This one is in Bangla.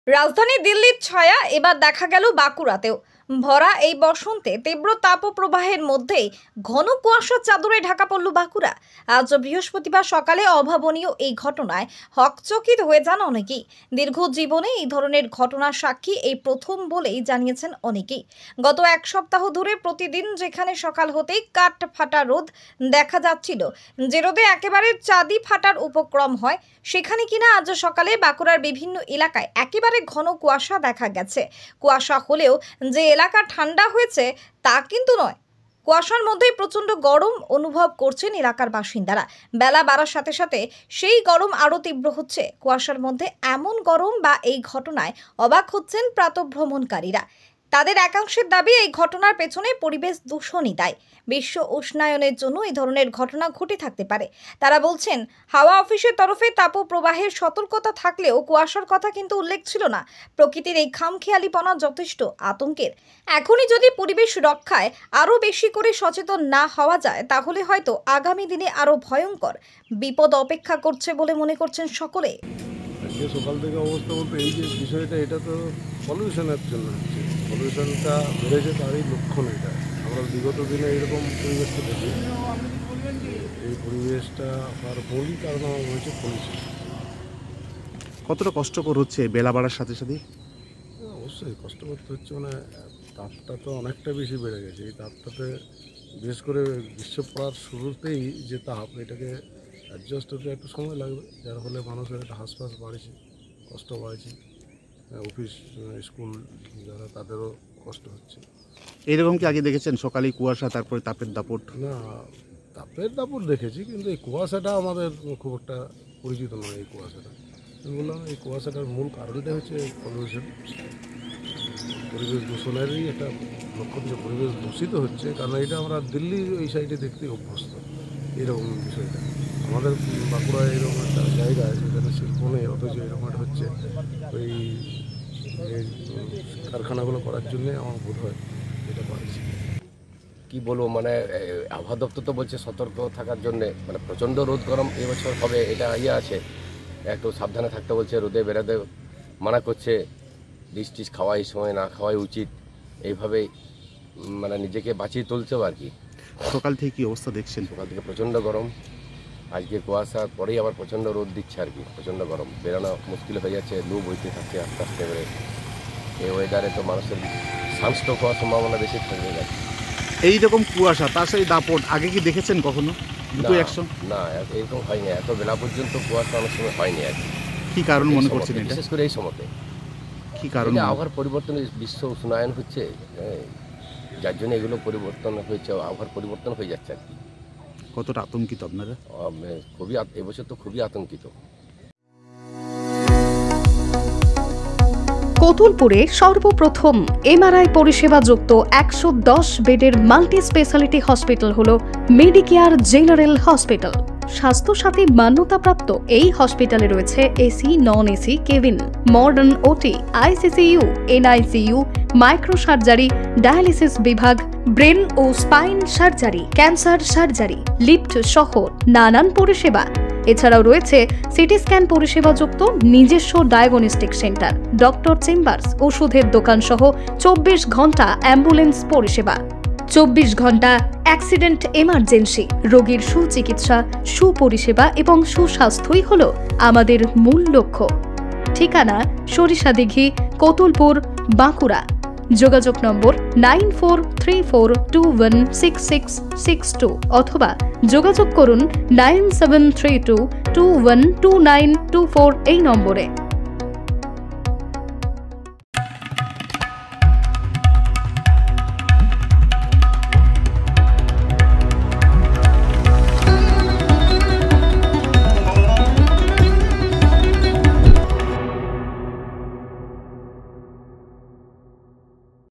রাজধানী দিল্লির ছায়া এবার দেখা গেল বাঁকুড়াতেও। ভরা এই বসন্তে তীব্র তাপপ্রবাহের মধ্যেই ঘন কুয়াশার চাদরে ঢাকা পড়ল বাঁকুড়া। আজ বৃহস্পতিবার সকালে অভাবনীয় এই ঘটনায় হকচকিত হয়ে যান অনেকেই। দীর্ঘ জীবনে এই ধরনের ঘটনার সাক্ষী এই প্রথম বলেই জানিয়েছেন অনেকেই। গত এক সপ্তাহ ধরে প্রতিদিন যেখানে সকাল হতেই কাঠ ফাটা রোদ দেখা যাচ্ছিল, যে রোদে একেবারে চাঁদি ফাটার উপক্রম হয়, সেখানে কিনা আজ সকালে বাঁকুড়ার বিভিন্ন এলাকায় একেবারে ঘন কুয়াশা দেখা গেছে। কুয়াশা হলেও যে এলাকা ঠান্ডা হয়েছে তা কিন্তু নয়। কুয়াশার মধ্যেই প্রচন্ড গরম অনুভব করছেন এলাকার বাসিন্দারা। বেলা বাড়ার সাথে সাথে সেই গরম আরো তীব্র হচ্ছে। কুয়াশার মধ্যে এমন গরম বা এই ঘটনায় অবাক হচ্ছেন প্রাতঃভ্রমণকারীরা। তাদের একাংশের দাবি এই ঘটনার পেছনে পরিবেশ দূষণই দায়ী। বিশ্ব উষ্ণায়নের জন্য এই ধরনের ঘটনা ঘটে থাকতে পারে। তারা বলছেন, হাওয়া অফিসের তরফে তাপপ্রবাহের সতর্কতা থাকলেও কুয়াশার কথা কিন্তু উল্লেখ ছিল না। প্রকৃতির এই খামখেয়ালিপনা যথেষ্ট আতঙ্কের। এখনই যদি পরিবেশ রক্ষায় আরও বেশি করে সচেতন না হওয়া যায়, তাহলে হয়তো আগামী দিনে আরও ভয়ঙ্কর বিপদ অপেক্ষা করছে বলে মনে করছেন সকলে। সকাল থেকে অবস্থা বলতে এই যে বিষয়টা, এটা তো পলিউশনের জন্য হচ্ছে। পলিউশনটা বেড়েছে তারই লক্ষণ এটা। আমরা বিগত দিনে এরকম পরিবেশটা দেখি। এই পরিবেশটা আর মৌলিক কারণ আমার মনে হচ্ছে পলিউশন। কতটা কষ্টকর হচ্ছে বেলা বাড়ার সাথে সাথে? অবশ্যই কষ্ট করতে হচ্ছে, মানে তাপটা তো অনেকটা বেশি বেড়ে গেছে। এই তাপটাতে বিশেষ করে গ্রীষ্ম পড়ার শুরুতেই যে তাপ, এটাকে অ্যাডজাস্ট হতে একটু সময় লাগবে, যার ফলে মানুষের একটা হাঁসফাঁস বাড়ছে, কষ্ট বাড়ছে। অফিস স্কুল যারা, তাদেরও কষ্ট হচ্ছে। এইরকম কি আগে দেখেছেন সকালে কুয়াশা তারপরে তাপের দাপট? না, তাপের দাপট দেখেছি, কিন্তু এই কুয়াশাটা আমাদের খুব একটা পরিচিত নয়। এই কুয়াশাটা আমি বললাম, এই কুয়াশাটার মূল কারণটা হচ্ছে পলিউশন। পরিবেশ দূষণেরই একটা লক্ষণ, যে পরিবেশ দূষিত হচ্ছে। কারণ এটা আমরা দিল্লির এই সাইডে দেখতে অভ্যস্ত এরকম বিষয়টা। আমাদের বাঁকুড়া এরকম একটা জায়গা, যেখানে শিল্প নেই, অথচ এরকম একটা হচ্ছে। ওই কারখানাগুলো করার জন্যে আমার বোধ হয় এটা পাচ্ছি। কি বলবো, মানে আবহাওয়া দপ্তর তো বলছে সতর্ক থাকার জন্যে, মানে প্রচণ্ড রোদ গরম এবছর হবে, এটা আছে। একটু সাবধানে থাকতে বলছে, রোদে বেরোতে মানা করছে, ডিশ টিশ খাওয়া এই সময় না খাওয়াই উচিত। এইভাবেই মানে নিজেকে বাঁচিয়ে তুলছে আর কি। সকাল থেকে কি অবস্থা দেখছেন? সকাল থেকে প্রচণ্ড গরম, আজকে কুয়াশার পরেই আবার প্রচণ্ড রোদ দিচ্ছে আর কি। প্রচণ্ড গরম, বেরোনো মুশকিল হয়ে যাচ্ছে, লু বইতে থাকছে আস্তে আস্তে করে। এই ওয়েদারে তো মানুষের সানস্ট্রোক হওয়ার সম্ভাবনা বেশি থাকবে যাচ্ছে। এইরকম কুয়াশা তার সাথে দাপট আগে কি দেখেছেন কখনো? না, এরকম হয়নি। এত বেলা পর্যন্ত কুয়াশা অনেক সময় হয়নি আর কি কারণ মনে করছেন? বিশেষ করে এই সময়তে কি কারণ? আবহাওয়ার পরিবর্তন, বিশ্ব উষ্ণায়ন হচ্ছে, যার জন্য এগুলো পরিবর্তন হয়েছে, আবহাওয়ার পরিবর্তন হয়ে যাচ্ছে আর কি। কতটা আতঙ্কিত আপনারা? খুবই, এবছর তো খুবই আতঙ্কিত। কতুলপুরে সর্বপ্রথম এমআরআই পরিষেবা যুক্ত 110 বেডের মাল্টি স্পেশালিটি হসপিটাল হল মেডিকেয়ার জেনারেল হসপিটাল। স্বাস্থ্যসাথী মান্যতাপ্রাপ্ত এই হসপিটালে রয়েছে AC, non AC cabin, modern OT, ICCU, NICU, micro surgery, dialysis বিভাগ, ব্রেন ও spine surgery, cancer surgery, lift সহ নানান পরিষেবা। এছাড়াও রয়েছে সিটি স্ক্যান পরিষেবা যুক্ত নিজস্ব ডায়াগনস্টিক সেন্টার, ডক্টর চেম্বার্স, ওষুধের দোকান সহ 24 ঘন্টা অ্যাম্বুলেন্স পরিষেবা। 24 ঘন্টা অ্যাক্সিডেন্ট এমার্জেন্সি। রোগীর সুচিকিৎসা, সুপরিষেবা এবং সুস্বাস্থ্যই হল আমাদের মূল লক্ষ্য। ঠিকানা সরিষাদিঘি, কতুলপুর, বাঁকুড়া। যোগাযোগ নম্বর 9434216662 অথবা যোগাযোগ করুন 9732212924 এই নম্বরে।